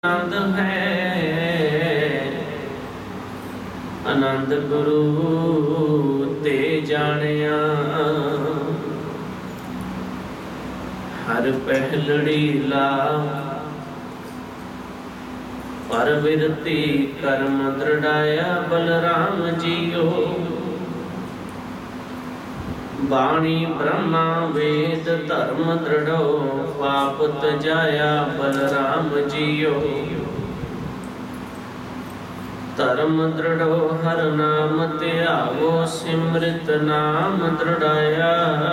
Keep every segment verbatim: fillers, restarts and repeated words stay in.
आनंद है आनंद गुरु ते जानिया। हर पहलड़ी ला पर विरती कर्म दृढ़ाया। बलराम जियो बाणी ब्रह्मा वेद धर्म दृढ़ो पाप तजाया। बलराम जियो धर्म दृढ़ो हर नाम त्यागो सिमृत नाम दृढ़ाया।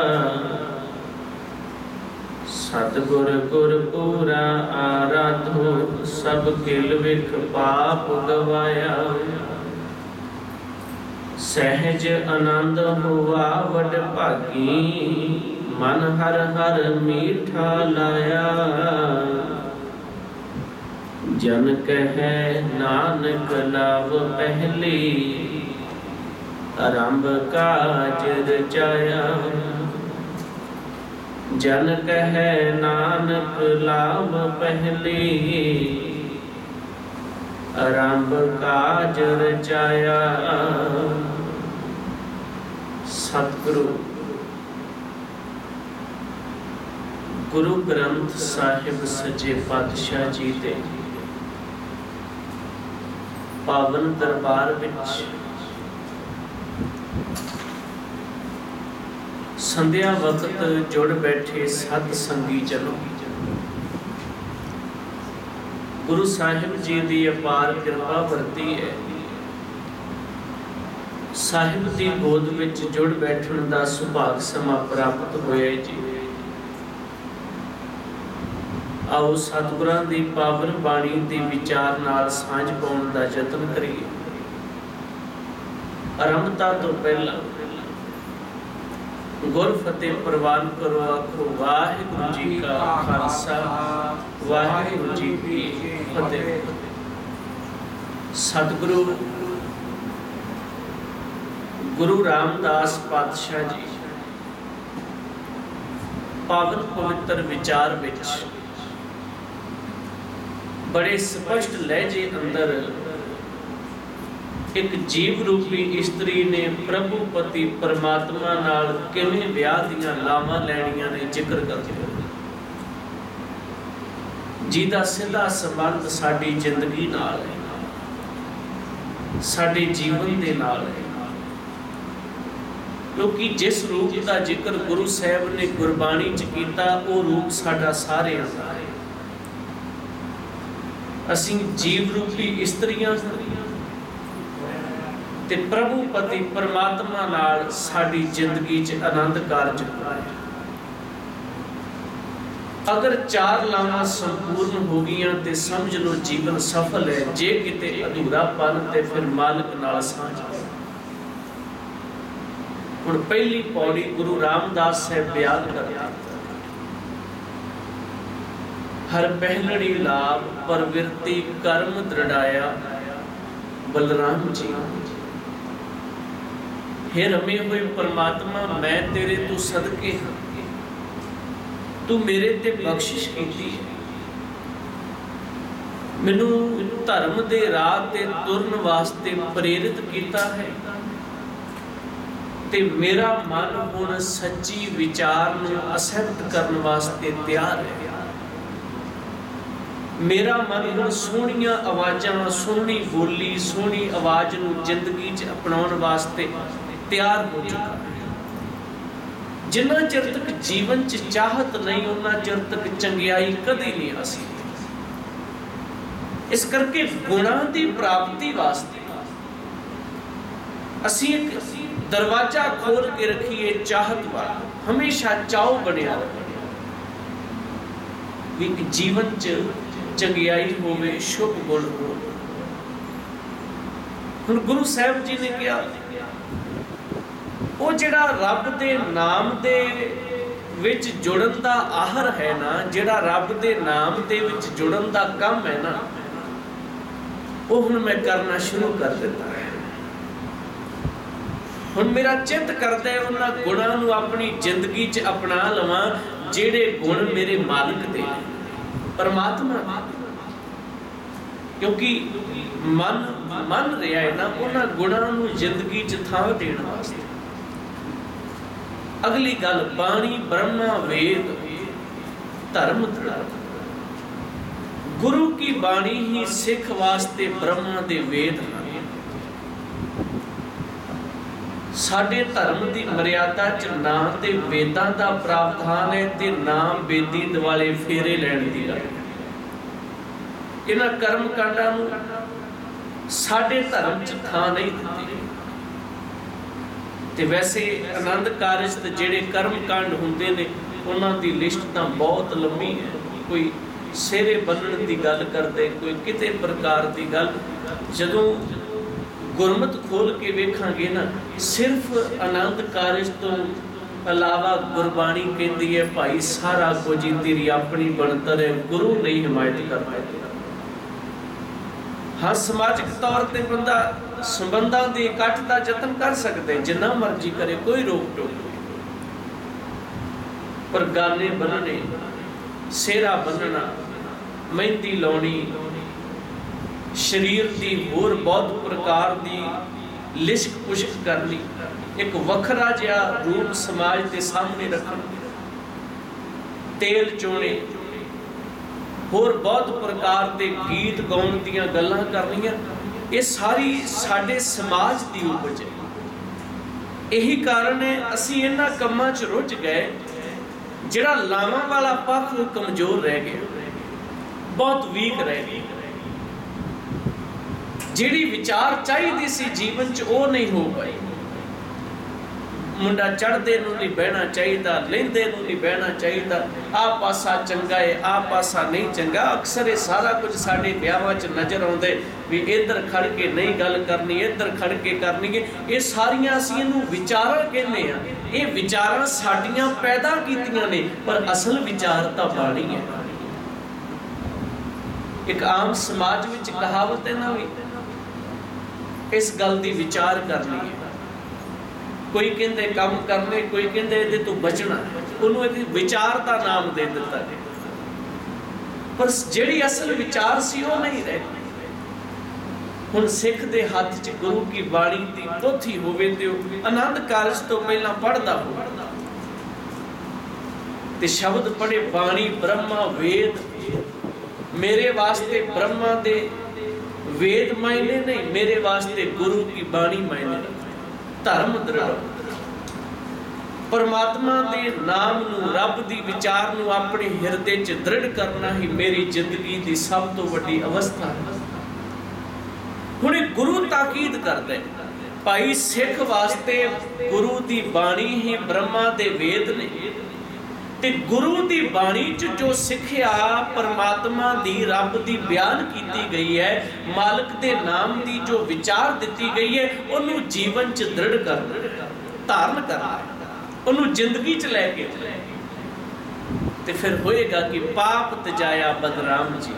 सतगुर गुर पूरा आराधो सब किल विख पाप गवाया। सहज आनंद हुआ वड भागी मन हर हर मीठा लाया। जन कहे नानक लाभ पहली आरंभ काज रचाया। जन कहे नानक लाभ पहली आरंभ काज रचाया। सतगुरु गुरु ग्रंथ साहिब सच्चे पातशाह जी दे पावन दरबार विच संध्या वक्त जुड़ बैठे सत संगी जनो, गुरु साहिब जी की अपार कृपा वरती है। साहिब की गोद विच जुड़ बैठण का सुभाग समा प्राप्त होया जी। आओ सतगुरां दी पावन बाणी दे विचार नाल सांझ पाउण दा यतन करिए। आरंभता तो पहला गुर फतेह प्रवान करो। आखो वाहिगुरू जी का खालसा वाहिगुरू जी की फतेह। सतगुरु गुरु रामदास पातशाह जी पावन पवित्र विचार विच बड़े स्पष्ट लहजे अंदर एक जीव रूपी इस्त्री ने प्रभु पति परमात्मा नाल किवें विआह दीआं लावां लैणियां ने जिक्र करते जिहदा सीधा संबंध साडी जिंदगी नाल है, साडे जीवन दे नाल है। क्योंकि जिस रूप का जिक्र गुरु साहब ने गुरबाणी च कीता वो रूप साडा सारिआं दा है। असीं जीव रूपी इस्त्रियां ते प्रभु पति परमात्मा नाल साडी जिंदगी च आनंद कारज होया। अगर चार लावां संपूर्ण हो गईयां ते समझ लो जीवन सफल है। जे किते अधूरापन ते फिर मालिक नाल सांझ। हुण पहली पौड़ी गुरु रामदास साहब बयान करते हर पहलड़ी लाभ परविरती कर्म दृढ़ाया। बलराम जी हे रमे हुए परमात्मा मैं तेरे तो सदके हाँ, तू मेरे ते बख्शिश कीती है। मैनू धर्म दे राह ते तुरन वास्ते प्रेरित कीता है ते मेरा मन हुण सच्ची विचार नूं एक्सेप्ट करन वास्ते तैयार है। मेरा मन हुण सोहणियां आवाज़ां सोहनी बोली सोहनी आवाज़ नूं जिंदगी च अपनाउण वास्ते तैयार हो चुका है। जिन्ना चिर तक जीवन च चाहत नहीं उन्ना चिर तक चंगियाई कदी नहीं आ सकती। इस करके गुणां दी प्राप्ति वास्ते असीं एक दरवाजा खोल के रखिए चाहत वाला, हमेशा चाव बनिया रहे कि जीवन च चंगियाई होवे शुभ गुण हो। हुण गुरु साहब जी ने कहा वो जिहड़ा रब दे नाम दे विच जुड़न दा आहर है ना, जिहड़ा रब दे नाम दे विच जुड़न दा काम है ना, वो हुण मैं करना शुरू कर दिता है। हुण मेरा चित करदा है उन्हां गुणां नूं अपनी जिंदगी च अपना लवां जिहड़े गुण मेरे मालिक दे परमात्मा दे। क्योंकि मन मन रहा है ना उन्हां गुणां नूं जिंदगी च थां देण वास्ते। अगली गल, बाणी ब्रह्मा वेद धर्म दृढ़। गुरु की बाणी ही सिख वास्ते ब्रह्मा दे वेद हैं। साडे धर्म की मर्यादा च ना ते वेदां दा प्रावधान है ते ना बेदी दुआले फेरे लैण दी गल। इन्हां कर्म कांडां नूं साडे धर्म च थां नहीं दित्ती। ते वैसे आनंद कारज ते जिहड़े कर्म कांड हुंदे ने उन्हां दी लिस्ट तां बहुत लंबी है। कोई सेरे बन्नण दी गल करदे, कोई किते प्रकार दी गल। जदों गुरमत खोल के वेखांगे ना, सिर्फ आनंद कारज तो अलावा गुरबाणी कहती है भाई सारा कुछ ही तेरी अपनी बनतर है, गुरु नहीं हिमायत कर पाते। हाँ, समाजिक तौर पर बंदा संबंधां दे इकट्ठ का यतन कर सकते जिन्ना मर्जी करे, कोई रोक टोक नहीं। पर गाने बनने, सेरा बनना, मेहंदी लाउणी, शरीर की होर बहुत प्रकार की लिश्क पुश्क करनी, एक वखरा जिहा रूप समाज के सामने रखना, तेल चोने, होर बहुत प्रकार के गीत गाउण दीयां गल्लां करनियां, ये सारी साडे समाज की उपज है। यही कारण है असीं इन्हां कम्मां च रुझ गए, जिहड़ा लावां वाला पक्ष कमजोर रह गया, बहुत वीक रह गया। जिहड़ी विचार चाहिदी सी जीवन च वो नहीं हो पाई। मुंडा चढ़दे नूं नहीं बहना चाहिदा, लैंदे नूं नहीं बहना चाहिदा, आ पासा चंगा है आ पासा नहीं चंगा। अक्सर ये सारा कुछ साडे ब्याहां च नज़र आउंदे भी इधर खड़ के नहीं गल करनी, इधर खड़ के करनी है। ये सारियां असीं इहनूं विचारां कहने आ। ये विचारां साडियां पैदा कीतियां ने, पर असल विचार तां बाणी है। एक आम समाज विच कहावत है ना भी इस गल की विचार करनी है। कोई कहते काम करने, कोई कहते ये तो बचना, उन्होंने विचार का नाम दे दिता है, पर जिहड़ी असल विचार सी वो नहीं रही। हुण सिख दे हाथ च गुरु की बाणी की पोथी होवे ते आनंद कारज तो पहला पढ़दा हो ते शब्द पढ़े बाणी ब्रह्मा वेद। मेरे वास्ते ब्रह्मा दे वेद मायने नहीं, मेरे वास्ते गुरु की बाणी मायने। धर्म दृढ़, परमात्मा दे नाम नूं, रब दी विचार नूं अपने हिरदे च दृढ़ करना ही मेरी जिंदगी की सब तो वड्डी अवस्था है। हुण गुरु ताकीद करदा है भाई सिख वास्ते गुरु दी बाणी ही ब्रह्मा दे वेद ने। ते गुरु दी बाणी च जो सिखिया परमात्मा दी रब दी बयान की गई है, मालिक दे नाम दी जो विचार दी गई है, उन्होंने जीवन च दृढ़ करना, धारण करना, उन्होंने जिंदगी च लैके ते फिर होएगा कि पाप तजाया बदराम जी।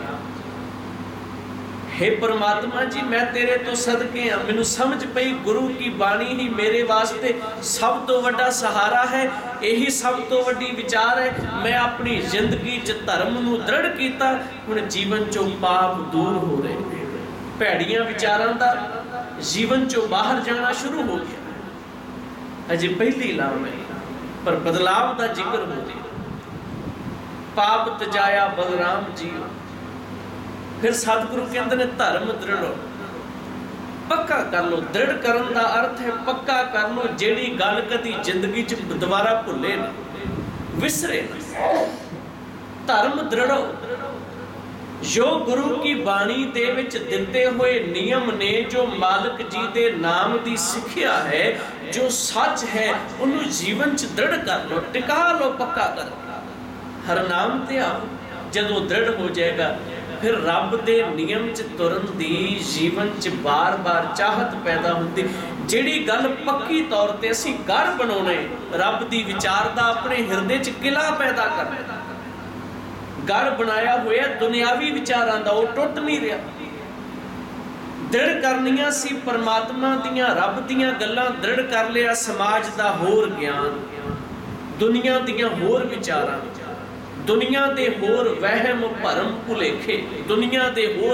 हे परमात्मा जी, मैं तेरे तो सदके हाँ, मैनू समझ पई गुरु की बाणी ही मेरे वास्ते सब तो वड्डा सहारा है, यही सब तो वड्डी विचार है। मैं अपनी जिंदगी च धर्म नूं दृढ़ कीता, हुण जीवन चों पाप दूर हो रहे, भैड़ियां विचारां दा जीवन चों बाहर जाना शुरू हो गया। अजे पहली लाम है, पर बदलाव का जिक्र हो गया। पाप तजाया बलराम जी। फिर सतगुरु कहते हैं धर्म दृढ़, पक्का कर लो। दृढ़ करन का अर्थ है पक्का कर लो, जेड़ी गल कदी जिंदगी च दोबारा भुले ना, विसरे ना। धर्म दृढ़, जो गुरु की बाणी दे विच दिते हुए नियम ने, जो मालिक जी दे नाम की सिक्ख्या है, जो सच है, उन्होंने जीवन च दृढ़ कर लो, टिका लो, पक्का कर। हर नाम ते आओ, जदों दृढ़ हो जाएगा फिर रब दे नियम च तुरन दी जीवन च बार बार चाहत पैदा होती। जिहड़ी गल पक्की तौर ते असीं घर बनाउणे, रब दी विचार दा अपने हिरदे च किला पैदा करना, घर बनाया होया दुनियावी विचारां दा, वो टुट नहीं रहा। दृढ़ करनियां सी परमात्मा दियां, रब दियां गल्लां दृढ़ कर लिया, समाज दा होर ज्ञान, दुनिया दियां होर विचारां, दुनिया दे होर वहम भरम भुलेखे, दुनिया दे होर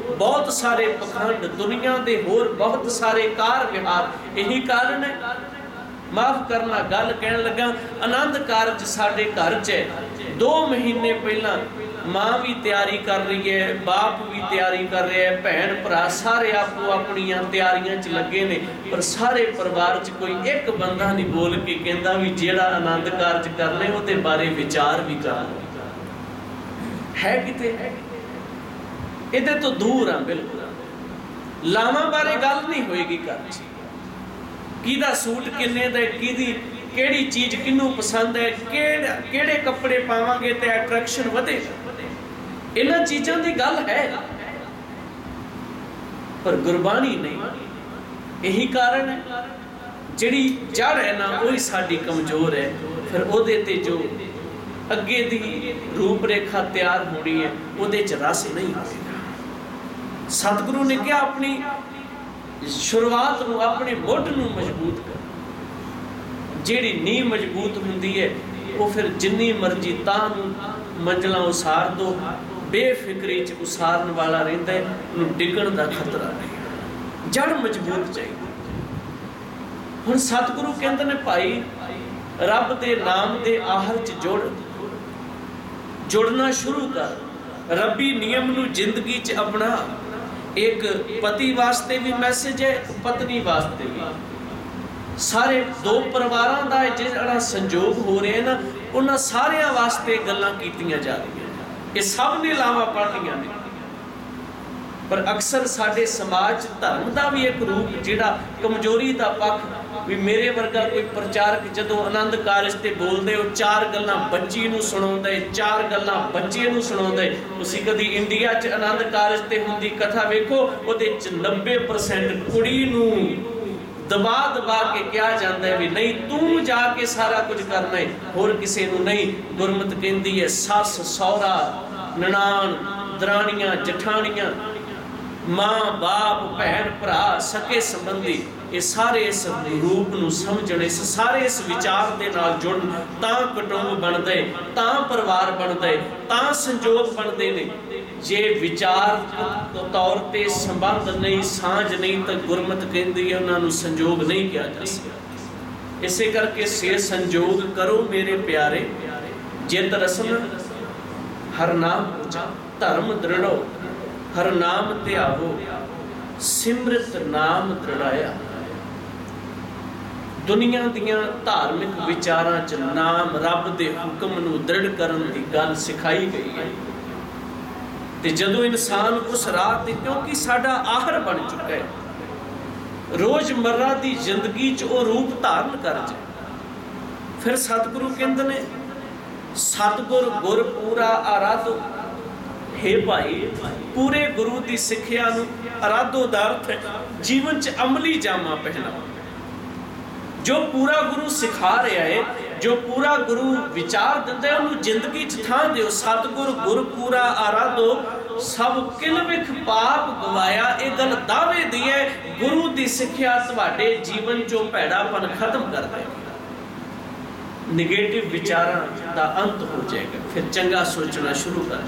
बहुत सारे पखंड, दुनिया के होर बहुत सारे कार विहार। यही कारण है, माफ करना गल कहन लगा, आनंद कारज साडे घर च है। दो महीने पहला माँ भी तैयारी कर रही है, बाप भी तैयारी कर रहा है, भैन भरा सारे आपो अपनियां तैयारियां च लगे ने, पर सारे परिवार च कोई एक बंदा नहीं बोल के कहता भी जेड़ा आनंद कारज करने उहदे बारे विचार भी कर है किते इहदे तो दूर आ। बिल्कुल लावां बारे गल नहीं होएगी घर च, किहदा सूट किन्ने दा, किहदी किहड़ी चीज़ किनू पसंद है, किहड़े किहड़े कपड़े पावांगे ते अट्रैक्शन वधेगा, इन्हां चीज़ां दी गल है, पर गुरबाणी नहीं। यही कारण है जिहड़ी जड़ है ना वही साडी कमज़ोर है, फिर उहदे ते जो अगे दी रूप रेखा तैयार होनी है उहदे च रस नहीं होगा। सतगुरु ने कहा अपनी शुरुआत नूं, अपने मुੱਢ नूं मजबूत कर। जिहड़ी नींह मजबूत हुंदी है वो फिर जिन्नी मर्जी तां मंजिलां उसार दो, बेफिक्री च उसारन वाला रहिंदा है, उहनूं डिगण दा खतरा नहीं। जड़ मजबूत चाहिए। हुण सतगुरु कहंदे ने भाई रब दे नाम दे आहर च जुड़, जुड़ना शुरू कर, रब्बी नियम नूं जिंदगी च अपना। एक पति वास्ते भी मैसेज है, पत्नी वास्ते भी, सारे दो परिवारों का जिहड़ा संजोग हो रहे हैं ना उन्हां सारियां वास्ते गल्लां कीतियां जा रही हैं। ये सब ने लावां पढ़नियां ने, पर अक्सर साडे समाज धर्म का भी एक रूप जिहड़ा कमजोरी का पक्ष भी, मेरे वर्गा कोई प्रचारक जदों आनंद कारज ते बोलदे वो चार गल्लां बच्ची नूं सुणाउंदा, चार गल्लां बच्चे नूं सुणाउंदा। तुसीं कदी इंडिया च आनंद कारज ते हुंदी कथा वेखो, उहदे च नब्बे परसेंट कुड़ी नूं दबा दबा के कहा जाता है भी नहीं तू जाके सारा कुछ करना है, होर किसी नूं नहीं। गुरमत कहती है सस सौरा ननान दराणियां जठानियां माँ बाप भैन भरा सके संबंधी, ये सारे इस रूप नूं समझण, इस सारे इस विचार दे नाल जुड़न, तां कुटुंब बनदे, तां परिवार बनदे, तां संजोग बनदे ने। जे विचार तौर पर संबंध नहीं, सांझ नहीं, तो गुरमत कहती है उन्होंने संजोग नहीं किया जा सकता। इसे करके से संजोग करो मेरे प्यारे, जित रस्म हर नाम पूजा, धर्म दृढ़ो हर नाम ध्यावो, सिमरत नाम दृढ़ाया। दुनिया दियां धार्मिक विचारां च नाम रब दे हुक्म नूं दृढ़ करन दी गल सिखाई गई है। ते जदों इंसान उस राह ते, क्योंकि साडा आहर बन चुका है, रोजमर्रा दी जिंदगी च वो रूप धारण कर जाए, फिर सतगुरु कहंदे ने सतगुर गुर पूरा आराधो। हे भाई पूरे गुरु की सिक्ख्या नूं आराधो दा अर्थ जीवन च अमली जामा पहनाओ। जो पूरा गुरु सिखा रहा है, जो पूरा गुरु विचार दिंदा है, उन्होंने जिंदगी च थां दिओ। सतगुर गुर पूरा आराधो सब किल विख पाप गवाया, ये गल दावे दी है। गुरु की सिक्ख्या तुहाडे जीवन चों भैड़ापन खत्म कर देगी, निगेटिव विचारां दा अंत हो जाएगा, फिर चंगा सोचना शुरू कर।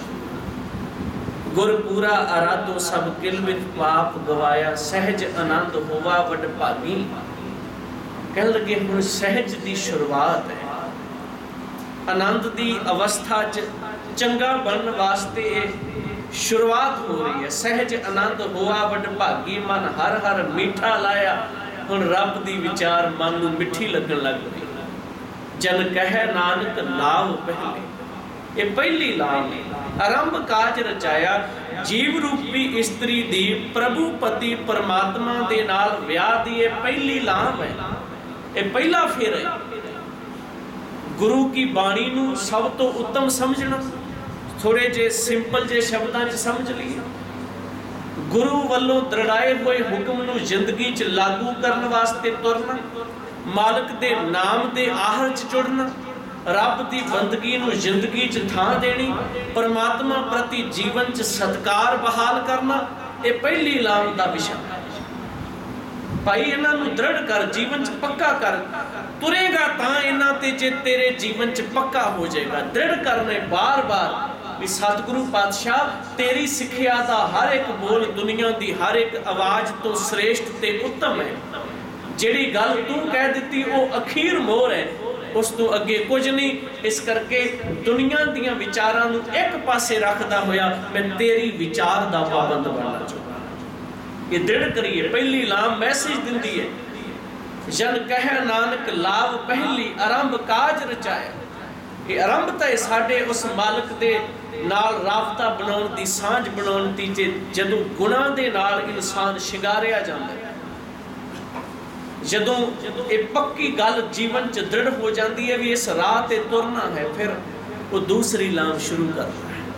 गुर पूरा आराधो सब किल विख पाप गवाया, सहज आनंद होवा वड भागी। कह लगे हुण सहज की शुरुआत है, आनंद की अवस्था च चंगा बनने वास्ते शुरुआत हो रही है। सहज आनंद होआ वड भागी, मन हर हर मीठा लाया। हुण रब दी विचार मन नूं मिठी लगन लग पई। जन कह नानक लाभ पहले, ये पहली लाभ है। आरंभ काज रचाया जीव रूपी इस्त्री दी, प्रभु पति परमात्मा दे नाल विआह दी, ये पहली लाभ है, ये पहला फेर है। गुरु की बाणी नूं सब तो उत्तम समझना, थोड़े जे सिंपल जे शब्दां च समझ लिए। गुरु वालों दृढ़ाए हुए हुक्म नूं जिंदगी च लागू करने वास्ते तुरना, मालिक दे नाम दे आहर च जुड़ना, रब की बंदगी नूं जिंदगी च थां देनी, परमात्मा प्रति जीवन च सत्कार बहाल करना, ये पहली लाम का विषय। भाई इन्हां नूं दृढ़ कर, जीवन च पक्का कर, तुरेगा तां इन्हां ते जे तेरे जीवन च पक्का हो जाएगा। दृढ़ करने बार बार ਵੀ ਸਤਿਗੁਰੂ ਪਾਤਸ਼ਾਹ तेरी सिक्ख्या दा हर एक बोल दुनिया दी हर एक आवाज़ तो श्रेष्ठ ते उत्तम है। जिहड़ी गल तू कह दित्ती वो अखीर मोहर है, उस तो अगे कुछ नहीं। इस करके दुनिया दियां विचारां नूं एक पासे रखदा होया मैं तेरी विचार दा पाबंद बनना चाहुंदा। ये दृढ़ करिए। पहली लाम मैसेज दिंदी है, जन कह नानक लाभ पहली आरंभ काज रचाया। ये आरंभ तो साडे उस मालिक दे नाल राबता बनाउण दी सांझ बनाउण दी जे जदों गुणां दे नाल इंसान शिंगारिया जांदा है, जदों ये पक्की गल जीवन च दृढ़ हो जाती है भी इस राह ते तुरना है, फिर वो दूसरी लाम शुरू करता है।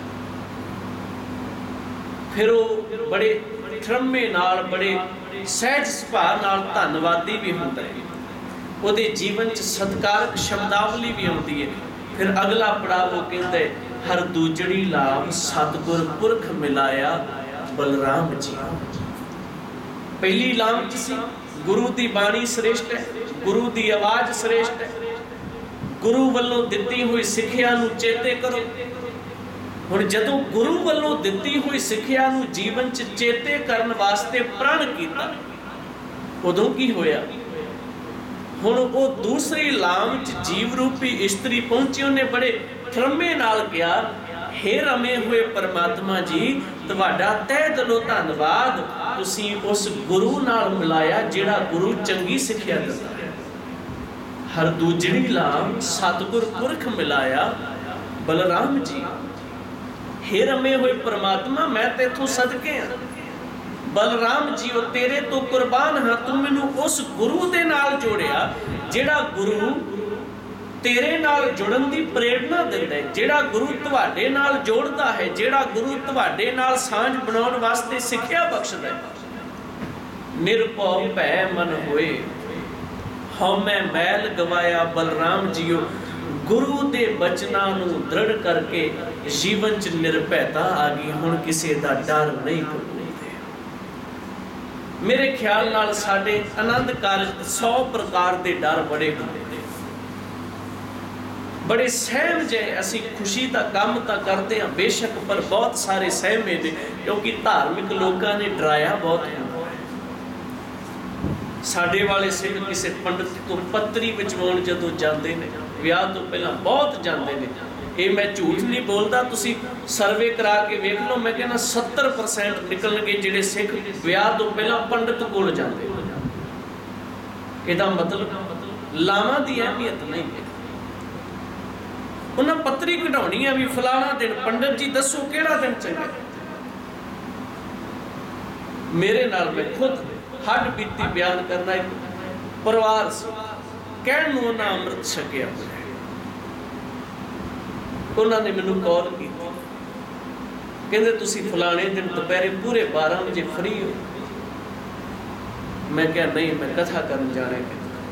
फिर वो बड़े थरमे नाल बड़े सहज सुभाव नाल धन्नवादी भी होंदा है, उहदे जीवन च सत्कारक शब्दावली भी आउंदी है। फिर अगला पड़ाव वो कहते हर दूजड़ी लाभ सतगुर पुरख मिलाया बलराम जी। पहली लाम च सी गुरु दी बाणी श्रेष्ठ है, गुरु दी आवाज़ श्रेष्ठ है, गुरु वल्लों दित्ती हुई सिक्ख्या नूं चेते करो। हुण जदों गुरु वल्लों दित्ती हुई सिक्ख्या नूं जीवन च चेते करन वास्ते प्रण कीता, उदों की होया? हुण वो दूसरी लाम च जीव रूपी इस्त्री पहुंची, उन्हें बड़े थरमे नाल कहा, हे रमे हुए परमात्मा जी तुहाडा तहे दिलों धन्नवाद, तुसीं उस गुरु नाल मिलाया जिहड़ा गुरु चंगी सिक्ख्या दिंदा है। हर दूजड़ी लाम सतगुर पुरख मिलाया बलराम जी। हे रमे हुए परमात्मा मैं तेथों सदके हाँ, बलराम जी वो तेरे तो कुर्बान हाँ, तू मैनू उस गुरु दे नाल जोड़िया जिहड़ा गुरु तेरे नाल जुड़न दी प्रेरणा दिंदा है, जिहड़ा गुरु तुहाडे नाल जोड़दा है, जिहड़ा गुरु तुहाडे नाल सांझ बनाउण वास्ते सिक्ख्या बख्शदा है। निरभौ भै मन होए हौमै मैल गवाया बलराम जीओ। गुरु दे बचनां नूं दृढ़ करके जीवन च निरभैता आ गई, हुण किसी दा डर नहीं कबूलदे। मेरे ख्याल नाल साडे आनंद कारज सौ प्रकार दे डर बड़े होंदे ने, बड़े सहम जे असी खुशी का काम तो करते हैं बेशक, पर बहुत सारे सहमे ने क्योंकि धार्मिक लोगों ने डराया बहुत है। साडे वाले सिख किसी पंडित तो पत्री विचवाउण जदों जाते हैं, विआह तो पहला बहुत जाते हैं। ये मैं झूठ नहीं बोलता, तुसी सर्वे करा के वेख लो, मैं कहना सत्तर परसेंट निकलणगे जिहड़े सिख विआह तो पहला पंडित कोल जाते हैं। इहदा मतलब लावां दी अहमियत नहीं है। उन्हें पत्री कढ़ाउणी है भी फलाना दिन पंडित जी दसो किहड़ा दिन चंगा। मेरे नाल मैं खुद हड्ड बीती बयान करना, एक परिवार से कहण नूं उन्हां अमृत छकिया, उन्होंने मैनू कॉल की, कहते तुसी फलाने दिन दोपहरे पूरे बारह बजे फ्री हो। मैं क्या नहीं, मैं कथा करन जाना है।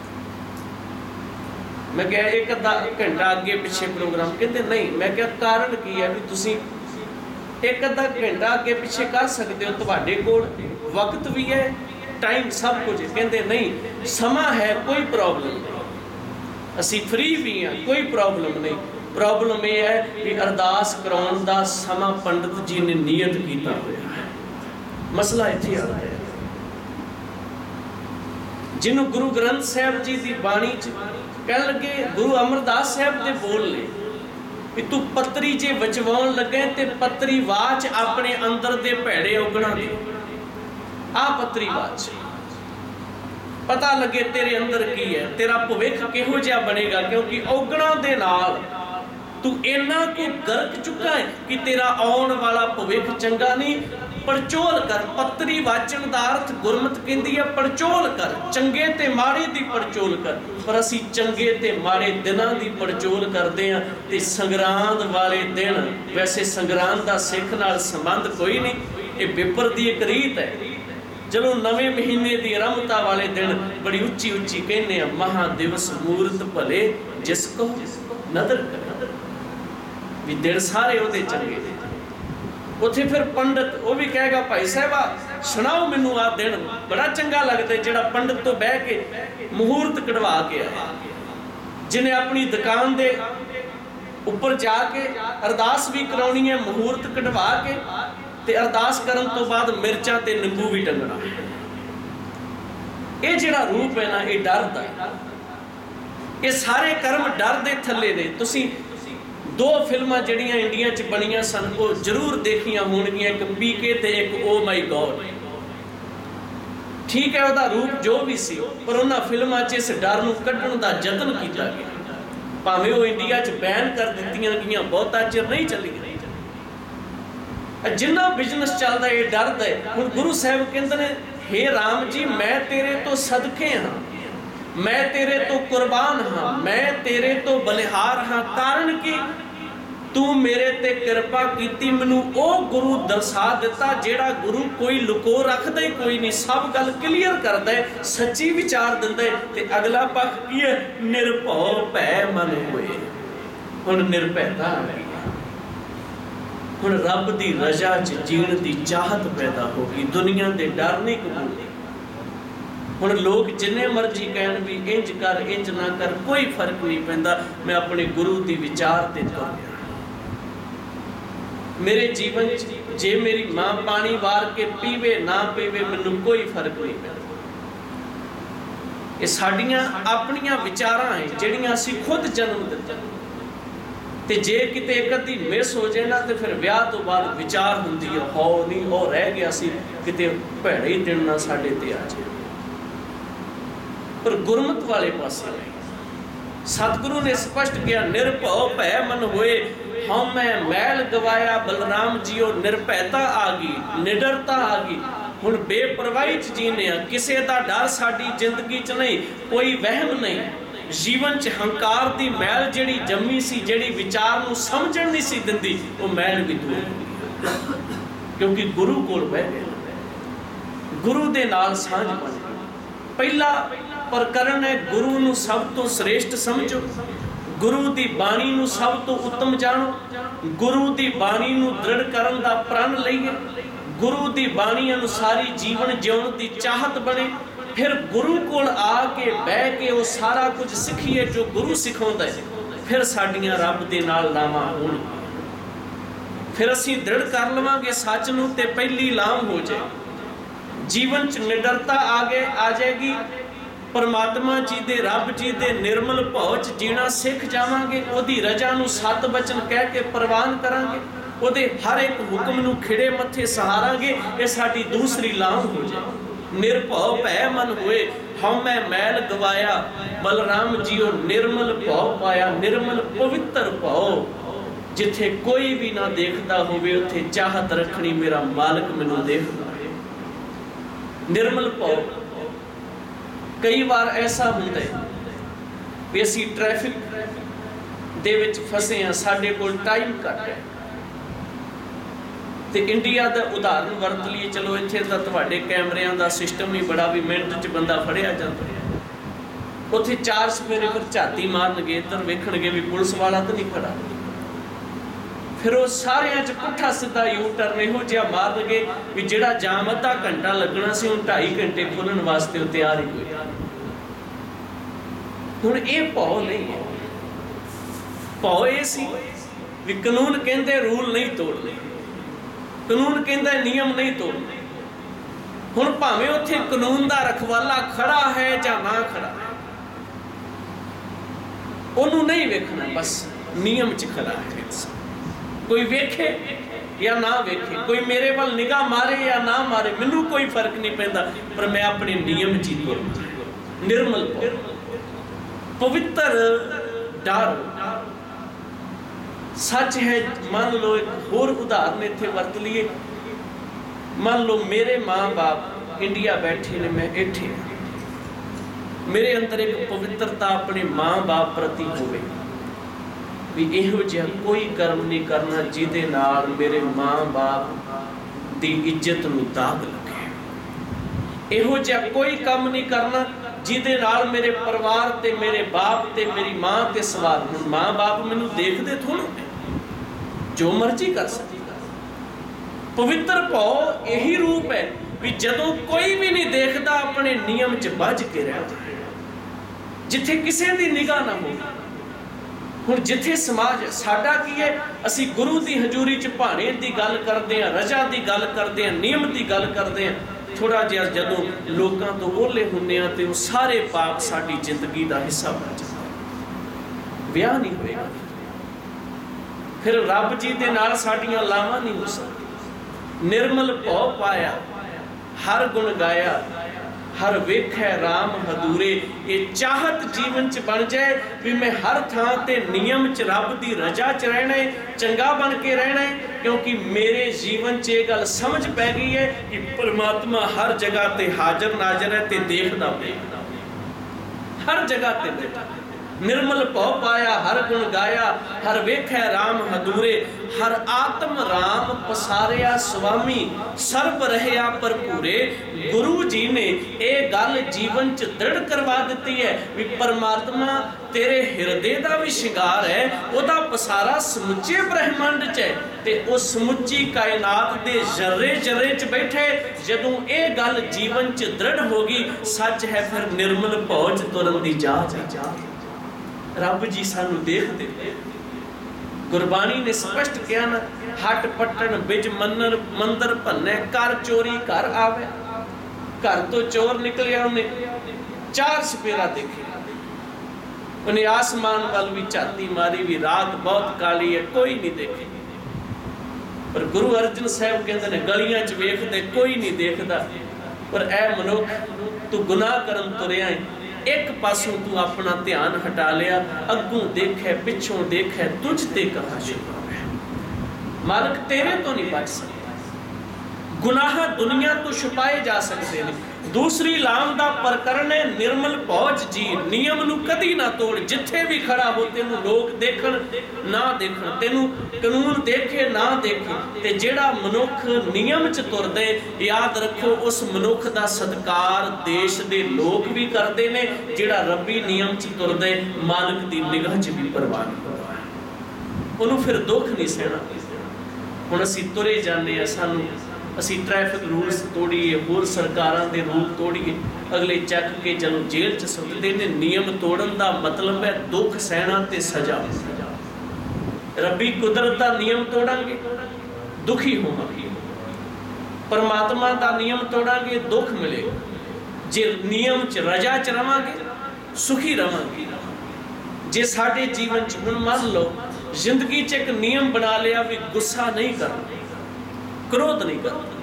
मैं क्या एक अद्धा घंटा अगे पिछे प्रोग्राम, कहते नहीं। मैं क्या कारण की है भी तुसी एक अद्धा घंटा अगे पिछे कर सकते हो, तुहाडे कोल वक्त भी है, टाइम सब कुछ है। कहते नहीं समा है, कोई प्रॉब्लम नहीं, असी फ्री भी हाँ, कोई प्रॉब्लम नहीं। प्रॉब्लम यह है कि अरदास कराउण दा समा पंडित जी ने नियत कीता होया है। मसला इत्थे आ है, जिन्हों गुरु ग्रंथ साहब जी की बाणी च कह लगे, गुरु अमरदास साहब दे बोल ले भी तू पत्री जे बचवाउण लगे ते पत्री वाच अपने अंदर दे भैड़े उगणा दे। आ पत्री वाच पता लगे तेरे अंदर की है, तेरा भविख किहो जिहा बनेगा, क्योंकि औगणा दे नाल तू इन्ना को गर्क चुका है कि तेरा आउण वाला भविख चंगा नहीं। पड़चोल कर, पत्री वाचन का अर्थ गुरमत कहती है पड़चोल कर, चंगे ते माड़े की पड़चोल कर। पर असी चंगे ते माड़े दिनां की पड़चोल करते हैं। ते संगरांद वाले दिन, वैसे संगरांद का सिख नाल संबंध कोई नहीं, ये बिपर की एक रीत है। चलो नवे महीने की आरंभता वाले दिन बड़ी उच्ची उच्ची कहने महादिवस मूर्त भले जिसको नदर कर, भी दिन सारे वो चंगे। उत्थे फिर पंडित वो भी कहेगा भाई साहब सुनाओ मैनू आ दिन बड़ा चंगा लगता है, जिहड़ा पंडित तो बह के मुहूर्त कढ़वा के आया, जिन्हें अपनी दुकान दे ਉੱਪਰ ਜਾ ਕੇ ਅਰਦਾਸ ਵੀ ਕਰਾਉਣੀ ਹੈ, ਮਹੂਰਤ ਕਢਵਾ ਕੇ, ਤੇ ਅਰਦਾਸ ਕਰਨ ਤੋਂ ਬਾਅਦ ਮਿਰਚਾਂ ਤੇ ਨਿੰਬੂ ਵੀ ਟੰਗਣਾ। ਇਹ ਜਿਹੜਾ ਰੂਪ ਹੈ ਨਾ, ਇਹ ਡਰ ਦਾ ਹੈ। ਇਹ ਸਾਰੇ ਕਰਮ ਡਰ ਦੇ ਥੱਲੇ ਨੇ। ਤੁਸੀਂ ਦੋ ਫਿਲਮਾਂ ਜਿਹੜੀਆਂ ਇੰਡੀਆ 'ਚ ਬਣੀਆਂ ਸਨ ਉਹ ਜ਼ਰੂਰ ਦੇਖੀਆਂ ਹੋਣਗੀਆਂ, ਇੱਕ ਪੀ ਕੇ ਤੇ ਇੱਕ ਓ ਮਾਈ ਗੋਡ। ਠੀਕ ਹੈ, ਉਹਦਾ ਰੂਪ ਜੋ ਵੀ ਸੀ, ਪਰ ਉਹਨਾਂ ਫਿਲਮਾਂ 'ਚ ਇਸ ਡਰ ਨੂੰ ਕੱਢਣ ਦਾ ਯਤਨ ਕੀਤਾ ਗਿਆ। ਭਾਵੇਂ ਉਹ ਇੰਡੀਆ 'ਚ ਬੈਨ ਕਰ ਦਿੱਤੀਆਂ ਗਈਆਂ, ਬਹੁਤਾ ਚਿਰ ਨਹੀਂ ਚੱਲੀਆਂ। ਜਿੰਨਾ ਬਿਜ਼ਨਸ ਚੱਲਦਾ ਇਹ ਡਰ ਦਾ ਹੈ। ਹੁਣ ਗੁਰੂ ਸਾਹਿਬ ਕਹਿੰਦੇ ਨੇ, ਹੇ ਰਾਮ ਜੀ, ਮੈਂ ਤੇਰੇ ਤੋਂ ਸਦਕੇ ਹਾਂ, ਮੈਂ ਤੇਰੇ ਤੋਂ ਕੁਰਬਾਨ ਹਾਂ, ਮੈਂ ਤੇਰੇ ਤੋਂ ਬਲਿਹਾਰ ਹਾਂ। ਕਾਰਨ ਕਿ ਤੂੰ ਮੇਰੇ ਤੇ ਕਿਰਪਾ ਕੀਤੀ, ਮੈਨੂੰ ਉਹ ਗੁਰੂ ਦਰਸਾ ਦਿੱਤਾ ਜਿਹੜਾ ਗੁਰੂ ਕੋਈ ਲੁਕੋ ਰੱਖਦਾ ਹੀ ਕੋਈ ਨਹੀਂ, ਸਭ ਗੱਲ ਕਲੀਅਰ ਕਰਦਾ ਹੈ, ਸੱਚੀ ਵਿਚਾਰ ਦਿੰਦਾ ਹੈ। ਤੇ ਅਗਲਾ ਪੱਖ ਕੀ ਹੈ? ਨਿਰਭਉ ਭੈ ਮਨ ਹੋਏ। ਹੁਣ ਨਿਰਭੈਤਾ ਆ ਗਈ। ਹੁਣ ਰੱਬ ਦੀ ਰਜ਼ਾ 'ਚ ਜੀਣ ਦੀ ਚਾਹਤ ਪੈਦਾ ਹੋ ਗਈ। ਦੁਨੀਆ ਦੇ ਡਰ ਨਹੀਂ ਕਬੂਲ। ਹੁਣ ਲੋਕ ਜਿੰਨੇ ਮਰਜ਼ੀ ਕਹਿਣ ਵੀ ਇੰਜ ਕਰ ਇੰਜ ਨਾ ਕਰ, ਕੋਈ ਫਰਕ ਨਹੀਂ ਪੈਂਦਾ। ਮੈਂ ਆਪਣੇ ਗੁਰੂ ਦੀ ਵਿਚਾਰ ਤੇ ਤੁਰ ਗਿਆ। ਮੇਰੇ ਜੀਵਨ 'ਚ ਜੇ ਮੇਰੀ ਮਾਂ ਪਾਣੀ ਵਾਰ ਕੇ ਪੀਵੇ ਨਾ ਪੀਵੇ, ਮੈਨੂੰ ਕੋਈ ਫਰਕ ਨਹੀਂ ਪੈਂਦਾ। ਇਹ ਸਾਡੀਆਂ ਆਪਣੀਆਂ ਵਿਚਾਰਾਂ ਹੈ ਜਿਹੜੀਆਂ ਅਸੀਂ ਖੁਦ ਜਨਮ ਦਿੱਤਾ। ਤੇ ਜੇ ਕਿਤੇ ਇੱਕ ਅੱਧੀ ਮਿਸ ਹੋ ਜਾਏ ਨਾ, ਤੇ ਫਿਰ ਵਿਆਹ ਤੋਂ ਬਾਅਦ ਵਿਚਾਰ ਹੁੰਦੀ ਹੈ, ਹੋ ਨਹੀਂ ਉਹ ਰਹਿ ਗਿਆ ਸੀ, ਕਿਤੇ ਭੈੜੇ ਹੀ ਦਿਨ ਨਾ ਸਾਡੇ ਤੇ ਆ ਜਾਏ। ਪਰ ਗੁਰਮਤ ਵਾਲੇ ਪਾਸੇ ਸਤਿਗੁਰੂ ਨੇ ਸਪਸ਼ਟ ਕਿਹਾ, ਨਿਰਭਉ ਭੈ ਮਨ ਹੋਏ। ਹਉ ਮੈਂ ਮੈਲ ਗਵਾਇਆ ਬਲਰਾਮ ਜੀਓ, ਨਿਰਭੈਤਾ ਆ ਗਈ, ਨਿਡਰਤਾ ਆ ਗਈ। ਹੁਣ ਬੇਪਰਵਾਹੀ 'ਚ ਜੀਨੇ ਆ, ਕਿਸੇ ਦਾ ਡਰ ਸਾਡੀ ਜ਼ਿੰਦਗੀ 'ਚ ਨਹੀਂ, ਕੋਈ ਵਹਿਮ ਨਹੀਂ। ਜੀਵਨ 'ਚ ਹੰਕਾਰ ਦੀ ਮੈਲ ਜਿਹੜੀ ਜੰਮੀ ਸੀ, ਜਿਹੜੀ ਵਿਚਾਰ ਨੂੰ ਸਮਝਣ ਨਹੀਂ ਸੀ ਦਿੰਦੀ, ਉਹ ਮੈਲ ਵੀ ਦੂਰ ਹੋ ਗਈ। ਕਿਉਂਕਿ ਗੁਰੂ ਕੋਲ ਬਹਿ ਗਏ, ਗੁਰੂ ਦੇ ਨਾਲ ਸਾਂਝ ਬਣ ਗਈ। ਪਹਿਲਾ ਪ੍ਰਕਰਨ ਹੈ, ਗੁਰੂ ਨੂੰ ਸਭ ਤੋਂ ਸ੍ਰੇਸ਼ਟ ਸਮਝੋ, ਗੁਰੂ ਦੀ ਬਾਣੀ ਨੂੰ ਸਭ ਤੋਂ ਉੱਤਮ ਜਾਣੋ, ਗੁਰੂ ਦੀ ਬਾਣੀ ਨੂੰ ਦ੍ਰਿੜ ਕਰਨ ਦਾ ਪ੍ਰਣ ਲਈਏ, ਗੁਰੂ ਦੀ ਬਾਣੀ ਅਨੁਸਾਰੀ ਜੀਵਨ ਜਿਉਣ ਦੀ ਚਾਹਤ ਬਣੇ। ਫਿਰ ਗੁਰੂ ਕੋਲ ਆ ਕੇ ਬਹਿ ਕੇ ਉਹ ਸਾਰਾ ਕੁਝ ਸਿੱਖੀਏ ਜੋ ਗੁਰੂ ਸਿਖਾਉਂਦਾ ਹੈ। ਫਿਰ ਸਾਡੀਆਂ ਰੱਬ ਦੇ ਨਾਲ ਲਾਵਾਂ ਹੋਣਗੀਆਂ। ਫਿਰ ਅਸੀਂ ਦ੍ਰਿੜ ਕਰ ਲਵਾਂਗੇ ਸੱਚ ਨੂੰ, ਤੇ ਪਹਿਲੀ ਲਾਮ ਹੋ ਜਾਏ। ਜੀਵਨ 'ਚ ਨਿਡਰਤਾ ਆ ਗਏ ਆ ਜਾਏਗੀ। ਪਰਮਾਤਮਾ ਜੀ ਦੇ, ਰੱਬ ਜੀ ਦੇ ਨਿਰਮਲ ਭਉ 'ਚ ਜੀਣਾ ਸਿੱਖ ਜਾਵਾਂਗੇ। ਉਹਦੀ ਰਜ਼ਾ ਨੂੰ ਸਤ ਬਚਨ ਕਹਿ ਕੇ ਪ੍ਰਵਾਨ ਕਰਾਂਗੇ। ਉਹਦੇ ਹਰ ਇੱਕ ਹੁਕਮ ਨੂੰ ਖਿੜੇ ਮੱਥੇ ਸਹਾਰਾਂਗੇ। ਇਹ ਸਾਡੀ ਦੂਸਰੀ ਲਾਮ ਹੋ ਜਾਏ। ਨਿਰਭਉ ਭੈ ਮਨ ਹੋਏ, ਹਉ ਮੈਂ ਮੈਲ ਗਵਾਇਆ ਬਲਰਾਮ ਜੀਓ, ਨਿਰਮਲ ਭਉ ਪਾਇਆ। ਨਿਰਮਲ ਪਵਿੱਤਰ ਭਉ, ਜਿੱਥੇ ਕੋਈ ਵੀ ਨਾ ਦੇਖਦਾ ਹੋਵੇ ਉੱਥੇ ਚਾਹਤ ਰੱਖਣੀ, ਮੇਰਾ ਮਾਲਕ ਮੈਨੂੰ ਦੇਖਦਾ ਹੈ। ਨਿਰਮਲ ਭਉ। ਕਈ ਵਾਰ ਐਸਾ ਹੁੰਦਾ ਹੈ ਵੀ ਅਸੀਂ ਟ੍ਰੈਫਿਕ ਦੇ ਵਿੱਚ ਫਸੇ ਹਾਂ, ਸਾਡੇ ਕੋਲ ਟਾਈਮ ਘੱਟ ਹੈ, ਤੇ ਇੰਡੀਆ ਦਾ ਉਦਾਹਰਨ ਵਰਤ ਲਈਏ। ਚਲੋ ਇੱਥੇ ਤਾਂ ਤੁਹਾਡੇ ਕੈਮਰਿਆਂ ਦਾ ਸਿਸਟਮ ਹੀ ਬੜਾ, ਵੀ ਮਿੰਟ 'ਚ ਬੰਦਾ ਫੜਿਆ ਜਾਂਦਾ। ਉੱਥੇ ਚਾਰ ਸਵੇਰੇ ਫਿਰ ਝਾਤੀ ਮਾਰਨਗੇ, ਇੱਧਰ ਵੇਖਣਗੇ ਵੀ ਪੁਲਿਸ ਵਾਲਾ ਤਾਂ ਨਹੀਂ ਖੜਾ। ਫਿਰ ਉਹ ਸਾਰਿਆਂ 'ਚ ਪੁੱਠਾ ਸਿੱਧਾ ਯੂ ਟਰਨ ਇਹੋ ਜਿਹਾ ਮਾਰਨਗੇ ਵੀ ਜਿਹੜਾ ਜਾਮ ਅੱਧਾ ਘੰਟਾ ਲੱਗਣਾ ਸੀ, ਹੁਣ ਢਾਈ ਘੰਟੇ ਖੋਲ੍ਹਣ ਵਾਸਤੇ ਉਹ ਤਿਆਰ ਹੀ ਹੋਏ। ਹੁਣ ਇਹ ਭਉ ਨਹੀਂ ਹੈ। ਭਉ ਇਹ ਸੀ ਵੀ ਕਾਨੂੰਨ ਕਹਿੰਦੇ ਰੂਲ ਨਹੀਂ ਤੋੜਨੇ, ਕਾਨੂੰਨ ਕਹਿੰਦਾ ਨਿਯਮ ਨਹੀਂ ਤੋੜਨੇ। ਹੁਣ ਭਾਵੇਂ ਉੱਥੇ ਕਾਨੂੰਨ ਦਾ ਰਖਵਾਲਾ ਖੜਾ ਹੈ ਜਾਂ ਨਾ ਖੜਾ, ਉਹਨੂੰ ਨਹੀਂ ਵੇਖਣਾ, ਬਸ ਨਿਯਮ 'ਚ ਖੜਾ ਹੈ। ਕੋਈ ਵੇਖੇ ਜਾਂ ਨਾ ਵੇਖੇ, ਕੋਈ ਮੇਰੇ ਵੱਲ ਨਿਗਾਹ ਮਾਰੇ ਜਾਂ ਨਾ ਮਾਰੇ, ਮੈਨੂੰ ਕੋਈ ਫਰਕ ਨਹੀਂ ਪੈਂਦਾ, ਪਰ ਮੈਂ ਆਪਣੇ ਨਿਯਮ 'ਚ ਹੀ ਤੁਰਨਾ। ਨਿਰਮਲ ਪਵਿੱਤਰ ਡਰ ਸੱਚ ਹੈ। ਮੰਨ ਲਓ ਇੱਕ ਹੋਰ ਉਦਾਹਰਨ ਇੱਥੇ ਵਰਤ ਲਈਏ। ਮੰਨ ਲਓ ਮੇਰੇ ਮਾਂ ਬਾਪ ਇੰਡੀਆ ਬੈਠੇ ਨੇ, ਮੈਂ ਇੱਥੇ, ਮੇਰੇ ਅੰਦਰ ਇੱਕ ਪਵਿੱਤਰਤਾ ਆਪਣੇ ਮਾਂ ਬਾਪ ਪ੍ਰਤੀ ਹੋਵੇ ਵੀ ਇਹੋ ਜਿਹਾ ਕੋਈ ਕਰਮ ਨਹੀਂ ਕਰਨਾ ਜਿਹਦੇ ਨਾਲ ਮੇਰੇ ਮਾਂ ਬਾਪ ਦੀ ਇੱਜ਼ਤ ਨੂੰ ਦਾਗ ਲੱਗੇ। ਇਹੋ ਜਿਹਾ ਕੋਈ ਕੰਮ ਨਹੀਂ ਕਰਨਾ ਜਿਹਦੇ ਨਾਲ ਮੇਰੇ ਪਰਿਵਾਰ ਤੇ ਮੇਰੇ ਬਾਪ ਤੇ ਮੇਰੀ ਮਾਂ ਤੇ ਸਵਾਲ। ਹੁਣ ਮਾਂ ਬਾਪ ਮੈਨੂੰ ਦੇਖਦੇ ਥੋੜ੍ਹਾ, ਜੋ ਮਰਜ਼ੀ ਕਰ ਸਕਦਾ। ਪਵਿੱਤਰ ਭਉ ਇਹੀ ਰੂਪ ਹੈ ਵੀ ਜਦੋਂ ਕੋਈ ਵੀ ਨਹੀਂ ਦੇਖਦਾ, ਆਪਣੇ ਨਿਯਮ 'ਚ ਬੱਝ ਕੇ ਰਹਿਣਾ, ਜਿੱਥੇ ਕਿਸੇ ਦੀ ਨਿਗਾਹ ਨਾ ਹੋਵੇ। ਹੁਣ ਜਿੱਥੇ ਸਮਾਜ ਸਾਡਾ ਕੀ ਹੈ, ਅਸੀਂ ਗੁਰੂ ਦੀ ਹਜ਼ੂਰੀ 'ਚ ਭਾਣੇ ਦੀ ਗੱਲ ਕਰਦੇ ਹਾਂ, ਰਜਾ ਦੀ ਗੱਲ ਕਰਦੇ ਹਾਂ, ਨਿਯਮ ਦੀ ਗੱਲ ਕਰਦੇ ਹਾਂ। ਥੋੜ੍ਹਾ ਜਿਹਾ ਜਦੋਂ ਲੋਕਾਂ ਤੋਂ ਓਹਲੇ ਹੁੰਦੇ ਹਾਂ ਤੇ ਉਹ ਸਾਰੇ ਪਾਪ ਸਾਡੀ ਜ਼ਿੰਦਗੀ ਦਾ ਹਿੱਸਾ ਬਣ ਜਾਂਦਾ। ਵਿਆਹ ਨਹੀਂ ਹੋਏਗਾ, ਫਿਰ ਰੱਬ ਜੀ ਦੇ ਨਾਲ ਸਾਡੀਆਂ ਲਾਵਾਂ ਨਹੀਂ ਹੋ ਸਕਦੀਆਂ। ਨਿਰਮਲ ਭਉ ਪਾਇਆ ਹਰ ਗੁਣ ਗਾਇਆ, ਹਰ ਵੇਖੈ ਰਾਮ ਹਦੂਰੇ। ਇਹ ਚਾਹਤ ਜੀਵਨ 'ਚ ਬਣ ਜਾਏ ਵੀ ਮੈਂ ਹਰ ਥਾਂ ਤੇ ਨਿਯਮ 'ਚ ਰੱਬ ਦੀ ਰਜਾ 'ਚ ਰਹਿਣਾ ਹੈ, ਚੰਗਾ ਬਣ ਕੇ ਰਹਿਣਾ ਹੈ, ਕਿਉਂਕਿ ਮੇਰੇ ਜੀਵਨ 'ਚ ਇਹ ਗੱਲ ਸਮਝ ਪੈ ਗਈ ਹੈ ਕਿ ਪਰਮਾਤਮਾ ਹਰ ਜਗ੍ਹਾ ਤੇ ਹਾਜ਼ਰ ਨਾਜ਼ਰ ਹੈ ਤੇ ਦੇਖਦਾ ਪਿਆ, ਹਰ ਜਗ੍ਹਾ ਤੇ ਬੈਠਾ। ਨਿਰਮਲ ਭਉ ਪਾਇਆ ਹਰ ਗੁਣ ਗਾਇਆ, ਹਰ ਵੇਖੈ ਰਾਮ ਹਦੂਰੇ। ਹਰ ਆਤਮ ਰਾਮ ਪਸਾਰਿਆ ਸੁਆਮੀ, ਸਰਬ ਰਹਿਆ ਭਰਪੂਰੇ। ਗੁਰੂ ਜੀ ਨੇ ਇਹ ਗੱਲ ਜੀਵਨ 'ਚ ਦ੍ਰਿੜ ਕਰਵਾ ਦਿੱਤੀ ਹੈ ਵੀ ਪਰਮਾਤਮਾ ਤੇਰੇ ਹਿਰਦੇ ਦਾ ਵੀ ਸ਼ਿੰਗਾਰ ਹੈ, ਉਹਦਾ ਪਸਾਰਾ ਸਮੁੱਚੇ ਬ੍ਰਹਿਮੰਡ 'ਚ ਹੈ ਤੇ ਉਹ ਸਮੁੱਚੀ ਕਾਇਨਾਤ ਦੇ ਜ਼ਰਰੇ ਜ਼ਰਰੇ 'ਚ ਬੈਠੇ। ਜਦੋਂ ਇਹ ਗੱਲ ਜੀਵਨ 'ਚ ਦ੍ਰਿੜ ਹੋ ਗਈ, ਸੱਚ ਹੈ ਫਿਰ ਨਿਰਮਲ ਭਉ 'ਚ ਤੁਰਨ ਦੀ ਜਾਚ ਆ। ਰੱਬ ਜੀ ਸਾਨੂੰ ਦੇਖਦੇ ਪਏ। ਗੁਰਬਾਣੀ ਨੇ ਸਪਸ਼ਟ ਕਿਹਾ ਨਾ, ਹੱਟ ਪੱਟਣ ਬਿਜ ਮੰਨਰ ਮੰਦਰ ਭੰਨੇ, ਕਰ ਚੋਰੀ ਘਰ ਆਵੇ। ਘਰ ਤੋਂ ਚੋਰ ਨਿਕਲਿਆ, ਉਹਨੇ ਚਾਰ ਸਪੇਰਾ ਦੇਖੇ, ਉਹਨੇ ਆਸਮਾਨ ਵੱਲ ਵੀ ਝਾਤੀ ਮਾਰੀ ਵੀ ਰਾਤ ਬਹੁਤ ਕਾਲੀ ਹੈ, ਕੋਈ ਨਹੀਂ ਦੇਖੇ। ਪਰ ਗੁਰੂ ਅਰਜਨ ਸਾਹਿਬ ਕਹਿੰਦੇ ਨੇ ਗਲੀਆਂ 'ਚ ਵੇਖਦੇ ਕੋਈ ਨਹੀਂ ਦੇਖਦਾ, ਪਰ ਐ ਮਨੁੱਖ ਤੂੰ ਗੁਨਾਹ ਕਰਨ ਤੁਰਿਆ ਹੈ, ਇੱਕ ਪਾਸੋਂ ਤੂੰ ਆਪਣਾ ਧਿਆਨ ਹਟਾ ਲਿਆ, ਅੱਗੋਂ ਦੇਖੇ ਪਿੱਛੋਂ ਦੇਖੇ, ਤੁਝ ਤੇ ਕਹਾਂ ਸ਼ੁਕਰ ਹੈ। ਮਾਲਕ ਤੇਰੇ ਤੋਂ ਨਹੀਂ ਬਚ ਸਕਦਾ। ਗੁਨਾਹ ਦੁਨੀਆ ਤੋਂ ਛੁਪਾਏ ਜਾ ਸਕਦੇ ਨੇ। ਦੂਸਰੀ ਲਾਮ ਦਾ ਪ੍ਰਕਰਨ ਹੈ ਨਿਰਮਲ ਭਉ 'ਚ ਜੀ, ਨਿਯਮ ਨੂੰ ਕਦੀ ਨਾ ਤੋੜ। ਜਿੱਥੇ ਵੀ ਖੜਾ ਹੋ ਤੈਨੂੰ ਲੋਕ ਦੇਖਣ ਨਾ ਦੇਖਣ, ਤੈਨੂੰ ਕਾਨੂੰਨ ਦੇਖੇ ਨਾ ਦੇਖੇ, ਤੇ ਜਿਹੜਾ ਮਨੁੱਖ ਨਿਯਮ 'ਚ ਤੁਰਦੇ, ਯਾਦ ਰੱਖੋ ਉਸ ਮਨੁੱਖ ਦਾ ਸਤਿਕਾਰ ਦੇਸ਼ ਦੇ ਲੋਕ ਵੀ ਕਰਦੇ ਨੇ। ਜਿਹੜਾ ਰੱਬੀ ਨਿਯਮ 'ਚ ਤੁਰਦੇ, ਮਾਲਕ ਦੀ ਨਿਗਾਹ 'ਚ ਵੀ ਪਰਵਾਹ ਨਹੀਂ ਕਰਦਾ, ਉਹਨੂੰ ਫਿਰ ਦੁੱਖ ਨਹੀਂ ਸਹਿਣਾ। ਹੁਣ ਅਸੀਂ ਤੁਰੇ ਜਾਂਦੇ ਹਾਂ, ਸਾਨੂੰ ਅਸੀਂ ਟ੍ਰੈਫਿਕ ਰੂਲਸ ਤੋੜੀਏ, ਹੋਰ ਸਰਕਾਰਾਂ ਦੇ ਰੂਲ ਤੋੜੀਏ, ਅਗਲੇ ਚੱਕ ਕੇ ਜਦੋਂ ਜੇਲ੍ਹ 'ਚ ਸੁੱਟਦੇ ਨੇ। ਨਿਯਮ ਤੋੜਨ ਦਾ ਮਤਲਬ ਹੈ ਦੁੱਖ ਸਹਿਣਾ ਤੇ ਸਜ਼ਾ। ਰੱਬੀ ਕੁਦਰਤ ਦਾ ਨਿਯਮ ਤੋੜਾਂਗੇ, ਦੁਖੀ ਹੋਵਾਂਗੇ। ਪਰਮਾਤਮਾ ਦਾ ਨਿਯਮ ਤੋੜਾਂਗੇ, ਦੁੱਖ ਮਿਲੇਗਾ। ਜੇ ਨਿਯਮ 'ਚ ਰਜਾ 'ਚ ਰਵਾਂਗੇ, ਸੁਖੀ ਰਵਾਂਗੇ। ਜੇ ਸਾਡੇ ਜੀਵਨ 'ਚ ਹੁਣ ਮੰਨ ਲਓ ਜ਼ਿੰਦਗੀ 'ਚ ਇੱਕ ਨਿਯਮ ਬਣਾ ਲਿਆ ਵੀ ਗੁੱਸਾ ਨਹੀਂ ਕਰਨਾ, क्रोध नहीं करना,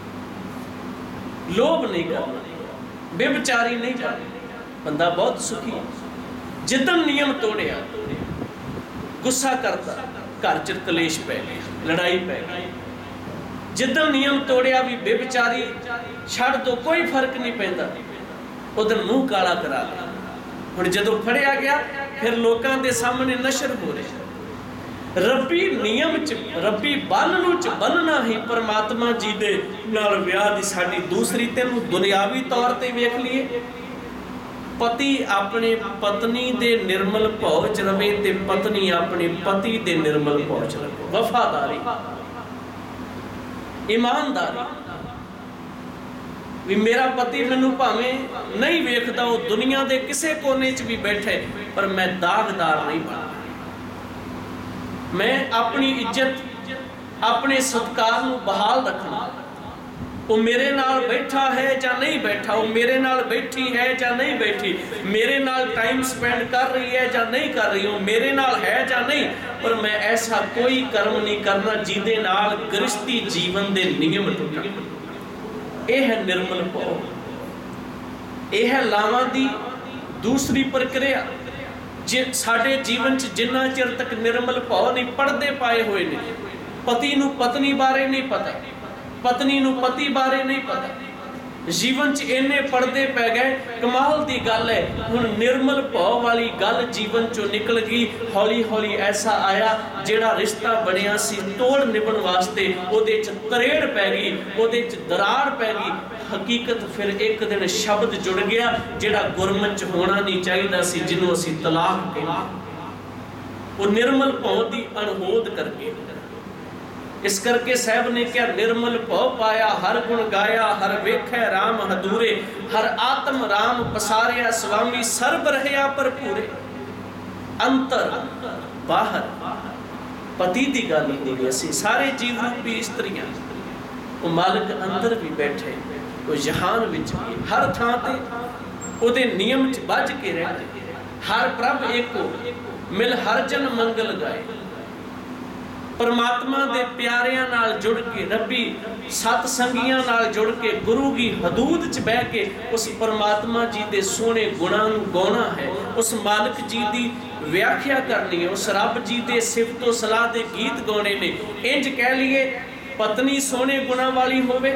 लोभ नहीं करना, बेविचारी नहीं करनी, बंदा बहुत सुखी है। जिदन नियम तोड़िया, गुस्सा करता, घर च कलेश पै गया, लड़ाई पै गई। जिदन नियम तोड़िया भी बेविचारी छड़ दो, कोई फर्क नहीं पैंदा, उधर मुंह काला करा दिया। हुण जदों फड़िया गया, फिर लोकां दे सामने नशर हो रहा। ਰੱਬੀ ਨਿਯਮ 'ਚ, ਰੱਬੀ ਬੰਨ ਨੂੰ 'ਚ ਬੰਨਣਾ ਹੀ ਪਰਮਾਤਮਾ ਜੀ ਦੇ ਨਾਲ ਵਿਆਹ ਦੀ ਸਾਡੀ ਦੂਸਰੀ। ਤੈਨੂੰ ਦੁਨਿਆਵੀ ਤੌਰ ਤੇ ਵੇਖ ਲਈਏ, ਪਤੀ ਆਪਣੇ ਪਤਨੀ ਦੇ ਨਿਰਮਲ ਭਉ 'ਚ ਰਵੇ ਤੇ ਪਤਨੀ ਆਪਣੇ ਪਤੀ ਦੇ ਨਿਰਮਲ ਭਉ 'ਚ ਰਵੇ। ਵਫਾਦਾਰੀ, ਇਮਾਨਦਾਰੀ, ਵੀ ਮੇਰਾ ਪਤੀ ਮੈਨੂੰ ਭਾਵੇਂ ਨਹੀਂ ਵੇਖਦਾ, ਉਹ ਦੁਨੀਆ ਦੇ ਕਿਸੇ ਕੋਨੇ 'ਚ ਵੀ ਬੈਠੇ, ਪਰ ਮੈਂ ਦਾਗਦਾਰ ਨਹੀਂ ਬਣਦਾ। मैं अपनी इज्जत, अपने सत्कार ਨੂੰ बहाल रखना। वो मेरे नाल बैठा है या नहीं बैठा, वो मेरे नाल बैठी है या नहीं बैठी, मेरे नाल टाइम स्पेंड कर रही है या नहीं कर रही, वो मेरे नाल है या नहीं, पर मैं ऐसा कोई कर्म नहीं करना जिहदे नाल गृहस्थी जीवन दे नियम टुटण। यह है निर्मल भਉ, यह है लावां दी दूसरी प्रक्रिया। जे साडे जीवन च जिन्ना चिर तक निर्मल भਉ नहीं पढ़दे पाए हुए ने, पति नूं पत्नी बारे नहीं पता, पत्नी नूं पति बारे नहीं पता, जीवन च इन्ने पढ़दे पै गए। कमाल दी गल है, हुण निर्मल भਉ वाली गल जीवन चों निकल गई। हौली हौली ऐसा आया जिहड़ा रिश्ता बनिया सी तोड़ निभण वास्ते उहदे च तरेड़ पै गई, उहदे च दरार पै गई। हकीकत फिर एक दिन शब्द जुड़ गया जिहड़ा गुरमत च होना नहीं चाहिदा सी, जिन्हों असीं तलाक कहंदे। वो निर्मल भਉ दी अणहोद करके, इस करके साहब ने क्या निर्मल भਉ पाया हर गुण गाया, हर वेखै राम हदूरे। हर आत्म राम पसारिया स्वामी, सर्ब रहया भरपूरे। अंतर बाहर पति की गल होगी, असी सारे जीव रूपी इस्त्रियां, वो मालिक अंदर भी बैठे, वो जहान विच भी हर थां ते उहदे नियम च बज के रहते, हर प्रभ एको मिल हर जन मंगल गाए। परमात्मा दे प्यारियां नाल जुड़ के, रब्बी सत संगियां नाल जुड़ के, गुरु की हदूद च बह के उस परमात्मा जी दे सोहने गुणां नूं गाउणा है, उस मालिक जी दी व्याख्या करनी है, उस रब जी दे सिफतो सलाह दे गीत गाने ने। इंज कह लीए पत्नी सोहने गुणां वाली होवे,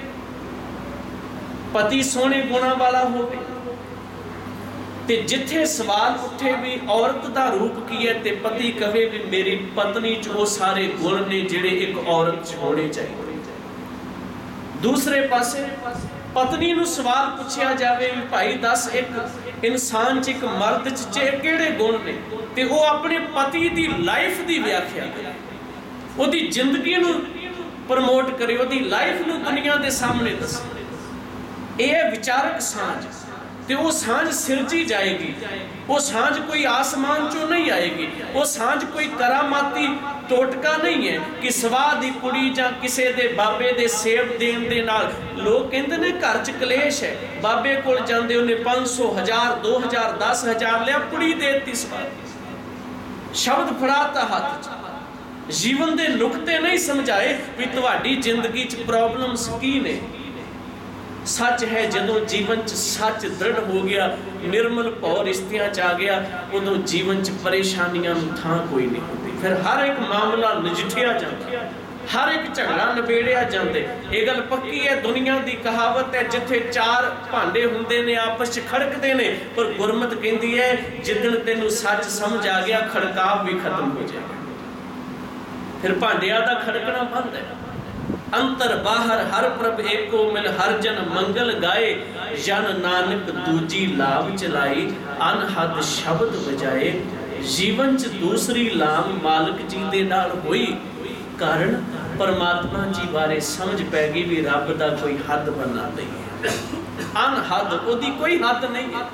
पति सोहने गुणां वाला होवे, ते जिथे सवाल उठे भी औरत का रूप की है, ते पति कहे भी मेरी पत्नी च वो सारे गुण ने जिहड़े एक औरत च होने चाहिए। दूसरे पासे पत्नी नूं सवाल पूछया जावे भी भाई दस एक इंसान च एक मर्द च किहड़े गुण ने, ते वो अपने पति की लाइफ की व्याख्या करे, उहदी जिंदगी नूं प्रमोट करे, उहदी लाइफ नूं दुनिया के सामने दसे। यह विचारक सांझ, ते वो सांझ सिरजी जाएगी। वो सांझ कोई आसमान चों नहीं आएगी, वो सांझ कोई करामाती टोटका नहीं है कि सवाह दी कुड़ी जां किसे दे बाबे दे सेब देण दे नाल। लोग कहंदे ने घर च कलेश है, बाबे कोल जांदे उन्हें पाँच सौ हज़ार दो हज़ार दस हज़ार लिया, कुड़ी देती सवाह शब्द फड़ाता हाथ च, जीवन दे नुकते नहीं समझाए भी तुहाडी जिंदगी च प्रॉब्लम्स की ने। सच है जदों जीवन च सच दृढ़ हो गया, निर्मल भौ रिश्तियां च आ गया, उदों जीवन च परेशानियां नूं थां कोई नहीं होती। फिर हर एक मामला नजिठिया जाता, हर एक झगड़ा नबेड़िया जाते। ये गल पक्की है, दुनिया की कहावत है, जिथे चार भांडे हुंदे ने आपस च खड़कते ने, पर गुरमत कहती है जिदन तेनू सच समझ आ गया खड़काव भी खत्म हो जाएगा, फिर भांडिया का खड़कना बंद है। अंतर बाहर हर प्रभ एको मिल हर जन मंगल गाए, जन नानक दूजी लाभ चलाई, अनहद शब्द बजाए। जीवन च दूसरी लाम मालिक जी दे नाल होई, कारण परमात्मा जी बारे समझ पै गई भी रब दा कोई हद बनना नहीं है, अनहद ओदी कोई हद नहीं है।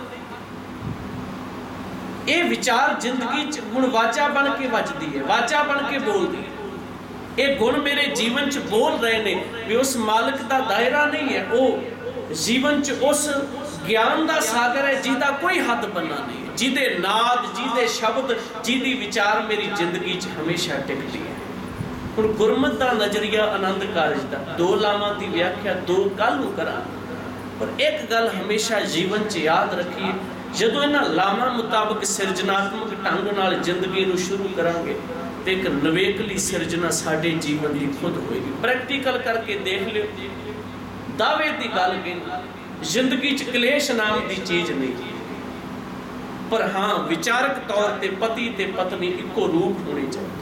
ये विचार जिंदगी च हुण वाचा बन के वजदी है, वाचा बन के बोलदी है। ये गुण मेरे जीवन च बोल रहे ने भी उस मालिक का दायरा नहीं है, वो जीवन च उस ज्ञान का सागर है जिसका कोई हद बनना नहीं है, जिदे नाद जिदे शब्द जिदी विचार मेरी जिंदगी च हमेशा टिकती है। हुण गुरमत का नजरिया आनंद कारज का दो लावां की व्याख्या दो कल नूं करा, पर एक गल हमेशा जीवन च याद रखिए, जदों इन्हां लावां मुताबक सिरजनात्मक ढंग नाल जिंदगी नूं शुरू करांगे तो एक नवेकली सिरजना साडे जीवन की खुद होएगी। प्रैक्टिकल करके देख लो, दावे की गल कही जिंदगी च कलेश नाम की चीज़ नहीं, पर हाँ विचारक तौर पर पति ते पत्नी इको रूप होने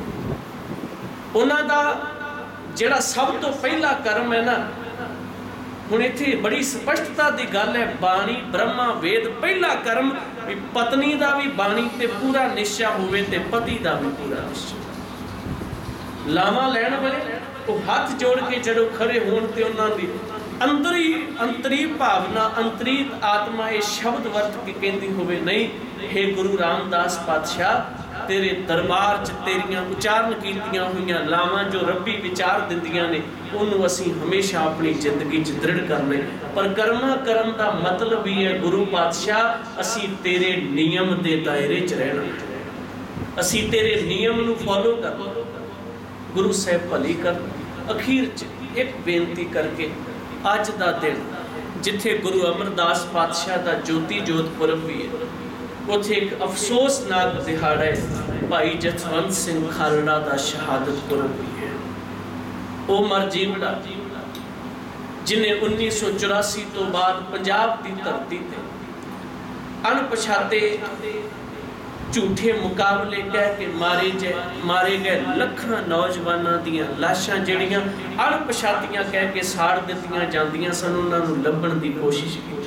चाहिए। उन्हां दा जिहड़ा सब तो पहला कर्म है ना, हुण इत्थे बड़ी स्पष्टता की गल है, बाणी ब्रह्मा वेद पहला कर्म भी पत्नी का भी बाणी ते पूरा निश्चय होवे ते पति का भी पूरा निश्चय। लावा लैण वाले वो हाथ जोड़ के जड़ों खड़े होण ते उन्हां दी अंदरी अंतरी भावना अंतरीत आत्मा ये शब्द वर्त के कहती होवे नहीं, हे गुरु रामदास पातशाह तेरे दरबार च तेरियां उचारण कीतियां हुईयां लावां जो रब्बी विचार दिंदियां ने, उन्होंने असी हमेशा अपनी जिंदगी च दृढ़ करने। पर कर्मा करम का मतलब भी है गुरु पातशाह असी तेरे नियम के दायरे च रहना, असी तेरे नियम नूं फॉलो करना। गुरु साहब भली कर। अखीर च एक बेनती करके अज का दिन जिथे गुरु अमरदास पातशाह का जोती जोत पुरब भी है, उत्थे एक अफसोसनाक दिहाड़ा है, भाई जसवंत सिंह खालड़ा का शहादत पुरब भी है। वो मर जीवड़ा जिन्हें उन्नीस सौ चौरासी तो बाद पंजाब की धरती ते अणपछाते झूठे मुकाबले कह के मारे जाए मारे गए लखां नौजवानों दीयां लाशां जिहड़ियां अणपछातियां कह के साड़ दित्तियां जांदियां सन, उन्हां नूं लभण दी कोशिश की,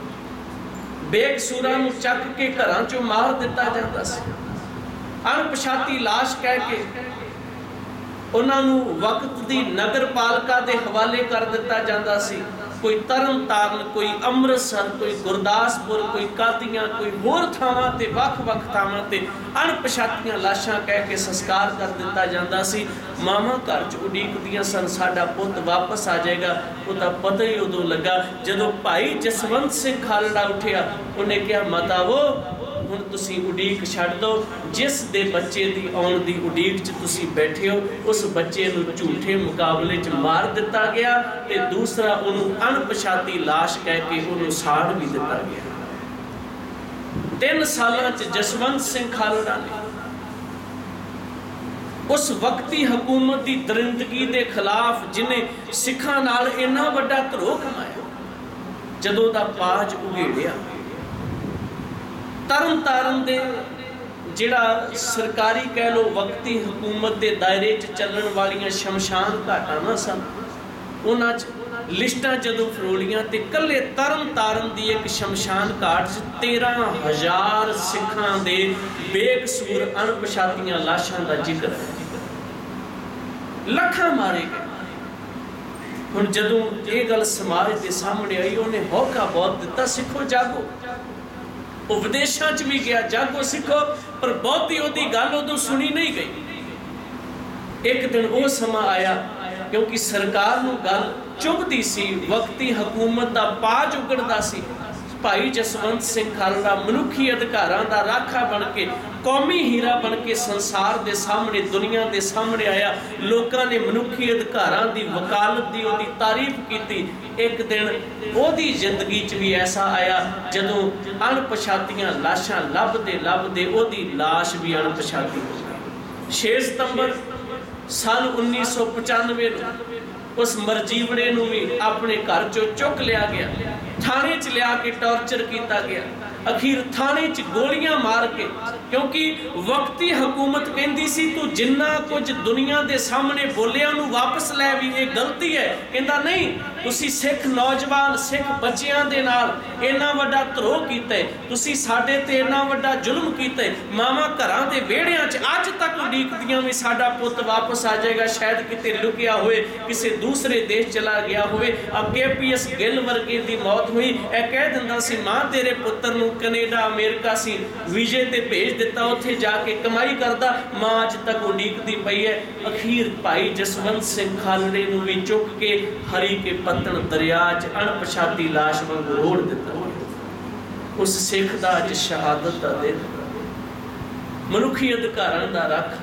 बेकसूरां नूं चक के घरां चों मार दिता जांदा सी, अणपछाती लाश कह के उन्हां नूं वक्त दी नगर पालिका दे हवाले कर दिता जांदा सी। कोई तरन ताਰਨ, कोई ਅੰਮ੍ਰਿਤਸਰ, कोई ਗੁਰਦਾਸਪੁਰ, कोई ਕਾਦੀਆਂ, कोई ਹੋਰ ਥਾਵਾਂ ਤੇ ਵੱਖ-ਵੱਖ ਥਾਵਾਂ ਤੇ ਅਣਪਛਾਤੀਆਂ ਲਾਸ਼ਾਂ ਕਹਿ ਕੇ ਸੰਸਕਾਰ ਕਰ ਦਿੱਤਾ ਜਾਂਦਾ ਸੀ। ਮਾਵਾਂ ਘਰ 'ਚ ਉਡੀਕਦੀਆਂ ਸਨ, ਸਾਡਾ ਪੁੱਤ ਵਾਪਸ ਆ ਜਾਏਗਾ। ਉਹਦਾ ਪਤਾ ਹੀ ਉਦੋਂ ਲੱਗਾ ਜਦੋਂ ਭਾਈ ਜਸਵੰਤ ਸਿੰਘ ਖਾਲੜਾ ਉੱਠਿਆ। ਉਹਨੇ ਕਿਹਾ, ਮਾਤਾਵੋ ਹੁਣ ਤੁਸੀਂ ਉਡੀਕ ਛੱਡ ਦਿਓ। ਜਿਸ ਦੇ ਬੱਚੇ ਦੀ ਆਉਣ ਦੀ ਉਡੀਕ 'ਚ ਤੁਸੀਂ ਬੈਠੇ ਹੋ, ਉਸ ਬੱਚੇ ਨੂੰ ਝੂਠੇ ਮੁਕਾਬਲੇ 'ਚ ਮਾਰ ਦਿੱਤਾ ਗਿਆ ਤੇ ਦੂਸਰਾ ਉਹਨੂੰ ਅਣਪਛਾਤੀ ਲਾਸ਼ ਕਹਿ ਕੇ ਉਹਨੂੰ ਸਾੜ ਵੀ ਦਿੱਤਾ ਗਿਆ। ਤਿੰਨ ਸਾਲਾਂ 'ਚ ਜਸਵੰਤ ਸਿੰਘ ਖਾਲੜਾ ਨੇ ਉਸ ਵਕਤੀ ਹਕੂਮਤ ਦੀ ਦਰਿੰਦਗੀ ਦੇ ਖਿਲਾਫ, ਜਿਹਨੇ ਸਿੱਖਾਂ ਨਾਲ ਇੰਨਾ ਵੱਡਾ ਧਰੋਹ ਕਮਾਇਆ, ਜਦੋਂ ਦਾ ਪਾਜ ਉਘੇੜਿਆ। ਤਰਨ ਤਾਰਨ ਦੇ ਜਿਹੜਾ ਸਰਕਾਰੀ ਕਹਿ ਲਓ ਵਕਤੀ ਹਕੂਮਤ ਦੇ ਦਾਇਰੇ 'ਚ ਚੱਲਣ ਵਾਲੀਆਂ ਸ਼ਮਸ਼ਾਨ ਘਾਟਾਂ ਨਾ ਸਨ, ਉਹਨਾਂ 'ਚ ਲਿਸਟਾਂ ਜਦੋਂ ਫਰੋਲੀਆਂ ਤੇ ਇਕੱਲੇ ਤਰਨ ਤਾਰਨ ਦੀ ਇੱਕ ਸ਼ਮਸ਼ਾਨ ਘਾਟ 'ਚ ਤੇਰਾਂ ਹਜ਼ਾਰ ਸਿੱਖਾਂ ਦੇ ਬੇਕਸੂਰ ਅਣਪਛਾਤੀਆਂ ਲਾਸ਼ਾਂ ਦਾ ਜ਼ਿਕਰ ਹੈ। ਲੱਖਾਂ ਮਾਰੇ ਗਏ। ਹੁਣ ਜਦੋਂ ਇਹ ਗੱਲ ਸਮਾਜ ਦੇ ਸਾਹਮਣੇ ਆਈ, ਉਹਨੇ ਹੌਕਾ ਬਹੁਤ ਦਿੱਤਾ, ਸਿੱਖੋ ਜਾਗੋ। ਉਹ ਵਿਦੇਸ਼ਾਂ 'ਚ ਵੀ ਗਿਆ, ਜਾਗੋ ਸਿੱਖੋ, ਪਰ ਬਹੁਤੀ ਉਹਦੀ ਗੱਲ ਉਦੋਂ ਸੁਣੀ ਨਹੀਂ ਗਈ। ਇੱਕ ਦਿਨ ਉਹ ਸਮਾਂ ਆਇਆ, ਕਿਉਂਕਿ ਸਰਕਾਰ ਨੂੰ ਗੱਲ ਚੁਭਦੀ ਸੀ, ਵਕਤੀ ਹਕੂਮਤ ਦਾ ਪਾਜ ਉਗੜਦਾ ਸੀ। ਭਾਈ ਜਸਵੰਤ ਸਿੰਘ ਖਾਲੜਾ ਮਨੁੱਖੀ ਅਧਿਕਾਰਾਂ ਦਾ ਰਾਖਾ ਬਣ ਕੇ, ਕੌਮੀ ਹੀਰਾ ਬਣ ਕੇ ਸੰਸਾਰ ਦੇ ਸਾਹਮਣੇ, ਦੁਨੀਆ ਦੇ ਸਾਹਮਣੇ ਆਇਆ। ਲੋਕਾਂ ਨੇ ਮਨੁੱਖੀ ਅਧਿਕਾਰਾਂ ਦੀ ਵਕਾਲਤ ਦੀ ਉਹਦੀ ਤਾਰੀਫ ਕੀਤੀ। ਇੱਕ ਦਿਨ ਉਹਦੀ ਜ਼ਿੰਦਗੀ 'ਚ ਵੀ ਐਸਾ ਆਇਆ ਜਦੋਂ ਅਣਪਛਾਤੀਆਂ ਲਾਸ਼ਾਂ ਲੱਭਦੇ ਲੱਭਦੇ ਉਹਦੀ ਲਾਸ਼ ਵੀ ਅਣਪਛਾਤੀ ਹੋ ਗਈ। ਛੇ ਸਤੰਬਰ ਸਾਲ ਉੱਨੀ ਸੌ ਪਚਾਨਵੇਂ ਨੂੰ ਉਸ ਮਰਜੀਵੜੇ ਨੂੰ ਵੀ ਆਪਣੇ ਘਰ 'ਚੋਂ ਚੁੱਕ ਲਿਆ ਗਿਆ, ਥਾਣੇ 'ਚ ਲਿਆ ਕੇ ਟੌਰਚਰ ਕੀਤਾ ਗਿਆ। ਅਖੀਰ ਥਾਣੇ 'ਚ ਗੋਲੀਆਂ ਮਾਰ ਕੇ, ਕਿਉਂਕਿ ਵਕਤੀ ਹਕੂਮਤ ਕਹਿੰਦੀ ਸੀ ਤੂੰ ਜਿੰਨਾ ਕੁਝ ਦੁਨੀਆ ਦੇ ਸਾਹਮਣੇ ਬੋਲਿਆ ਉਹਨੂੰ ਵਾਪਸ ਲੈ ਵੀ, ਇਹ ਗਲਤੀ ਹੈ। ਕਹਿੰਦਾ ਨਹੀਂ, ਤੁਸੀਂ ਸਿੱਖ ਨੌਜਵਾਨ, ਸਿੱਖ ਬੱਚਿਆਂ ਦੇ ਨਾਲ ਇੰਨਾ ਵੱਡਾ ਧਰੋਹ ਕੀਤਾ, ਤੁਸੀਂ ਸਾਡੇ ਤੇ ਇੰਨਾ ਵੱਡਾ ਜ਼ੁਲਮ ਕੀਤਾ। ਮਾਵਾਂ ਘਰਾਂ ਦੇ ਵਿਹੜਿਆਂ 'ਚ ਅੱਜ ਤੱਕ ਉਡੀਕਦੀਆਂ ਵੀ ਸਾਡਾ ਪੁੱਤ ਵਾਪਸ ਆ ਜਾਏਗਾ, ਸ਼ਾਇਦ ਕਿਤੇ ਲੁਕਿਆ ਹੋਏ, ਕਿਸੇ ਦੂਸਰੇ ਦੇਸ਼ ਚਲਾ ਗਿਆ ਹੋਵੇ। ਆ ਕੇ ਪੀ ਐਸ ਗਿੱਲ ਵਰਗੇ ਦੀ ਮੌਤ ਹੋਈ, ਇਹ ਕਹਿ ਦਿੰਦਾ ਸੀ ਮਾਂ ਤੇਰੇ ਪੁੱਤਰ ਨੂੰ ਕੈਨੇਡਾ ਅਮਰੀਕਾ ਸੀ ਵੀਜ਼ੇ ਤੇ ਭੇਜ ਦਿੱਤਾ, ਉੱਥੇ ਜਾ ਕੇ ਕਮਾਈ ਕਰਦਾ। ਮਾਂ ਅੱਜ ਤੱਕ ਉਡੀਕਦੀ ਪਈ ਹੈ। ਅਖੀਰ ਭਾਈ ਜਸਵੰਤ ਸਿੰਘ ਖਾਲੜੇ ਨੂੰ ਵੀ ਚੁੱਕ ਕੇ ਹਰੀ ਕੇ ਪੱਤਣ ਦਰਿਆ 'ਚ ਅਣਪਛਾਤੀ ਲਾਸ਼ ਵਾਂਗ ਰੋੜ ਦਿੱਤਾ। ਉਸ ਸਿੱਖ ਦਾ ਅੱਜ ਸ਼ਹਾਦਤ ਦਾ ਦਿਨ, ਮਨੁੱਖੀ ਅਧਿਕਾਰਾਂ ਦਾ ਰੱਖ,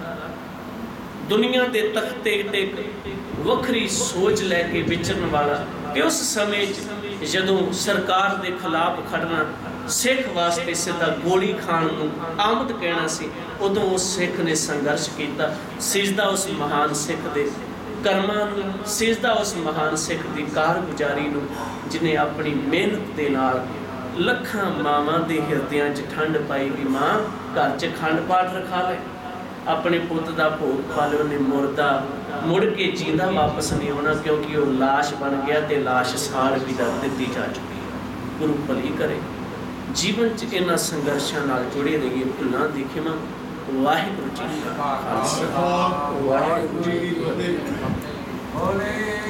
ਦੁਨੀਆ ਦੇ ਤਖਤੇ ਤੇ ਵੱਖਰੀ ਸੋਚ ਲੈ ਕੇ ਵਿਚਰਨ ਵਾਲਾ। ਕਿ ਉਸ ਸਮੇਂ 'ਚ ਜਦੋਂ ਸਰਕਾਰ ਦੇ ਖਿਲਾਫ ਖੜਨਾ ਸਿੱਖ ਵਾਸਤੇ ਸਿੱਧਾ ਗੋਲੀ ਖਾਣ ਨੂੰ ਆਮਦ ਕਹਿਣਾ ਸੀ, ਉਦੋਂ ਉਸ ਸਿੱਖ ਨੇ ਸੰਘਰਸ਼ ਕੀਤਾ। ਸਿਜਦਾ ਉਸ ਮਹਾਨ ਸਿੱਖ ਦੇ ਕਰਮਾਂ ਨੂੰ, ਸਿਜਦਾ ਉਸ ਮਹਾਨ ਸਿੱਖ ਦੀ ਕਾਰਗੁਜ਼ਾਰੀ ਨੂੰ, ਜਿਹਨੇ ਆਪਣੀ ਮਿਹਨਤ ਦੇ ਨਾਲ ਲੱਖਾਂ ਮਾਵਾਂ ਦੇ ਹਿਰਦਿਆਂ 'ਚ ਠੰਡ ਪਾਈ ਵੀ ਮਾਂ ਘਰ 'ਚ ਖੰਡ ਪਾਠ ਰਖਾ ਲੈ, ਆਪਣੇ ਪੁੱਤ ਦਾ ਭੋਗ ਪਾ ਲੈ। ਉਹਨੇ ਮੁਰਦਾ ਮੁੜ ਕੇ ਜੀਂਦਾ ਵਾਪਸ ਨਹੀਂ ਆਉਣਾ, ਕਿਉਂਕਿ ਉਹ ਲਾਸ਼ ਬਣ ਗਿਆ ਤੇ ਲਾਸ਼ ਸਾੜ ਵੀ ਦਰ ਦਿੱਤੀ ਜਾ ਚੁੱਕੀ ਹੈ। ਗੁਰੂ ਭਲੀ ਕਰੇ ਜੀਵਨ 'ਚ ਇਹਨਾਂ ਸੰਘਰਸ਼ਾਂ ਨਾਲ ਜੁੜੇ ਰਹੀਏ, ਭੁੱਲਾਂ ਦੀ ਖਿਮਾ। ਵਾਹਿਗੁਰੂ ਜੀ ਕਾ ਖਾਲਸਾ, ਵਾਹਿਗੁਰੂ ਜੀ ਕੀ ਫਤਿਹ।